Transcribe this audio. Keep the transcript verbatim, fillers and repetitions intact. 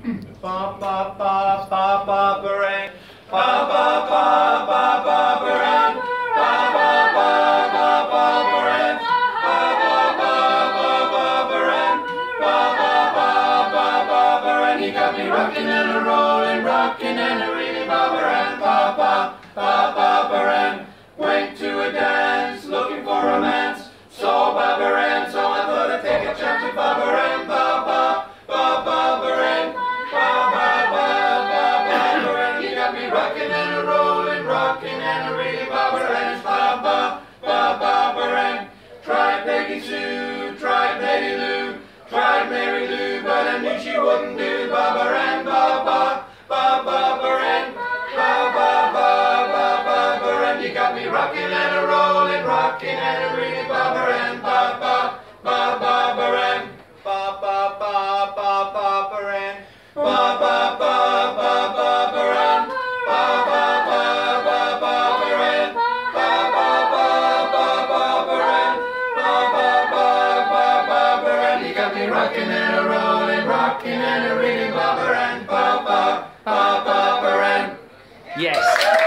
Ba ba ba ba ba ba ba ba ba ba ba ba ba ba ba ba ba ba. He got me rocking and a rolling, rocking and a reeling, ba-ba-ran, ba-ba, ba-ba-ba-ran. Went to a dance, looking for romance, saw ba-ba-ran, so I thought I'd take a chance with ba-ba-ran, ba-ba, ba-ba-ba-ran, ba-ba-ba-ba-ba-ran. He got me rocking and a rolling, rocking and a reeling, ba-ba-ran, ba-ba, ba-ba-ba-ran. Tried Peggy Sue, tried Betty Lou, tried Mary Lou, but I knew she wouldn't do. Ba-ba-ran, ba-ba, ba-ba-ba-ran, ba-ba-ba-ba-ba-ran. You got me rocking and a rolling, rocking and a reeling, ba-ba-ran, ba-ba, ba-ba-ba-ran, ba-ba-ba-ba-ba-ran, ba-ba-ba-ba-ba-ran, ba-ba-ba-ba-ba-ran, ba-ba-ba-ba-ba-ran, ba-ba-ba-ba-ba-ran. You got me rocking and a rolling, rocking and a reeling, ba-ba-ran, ba-ba, ba-ba-ba-ran. Yes.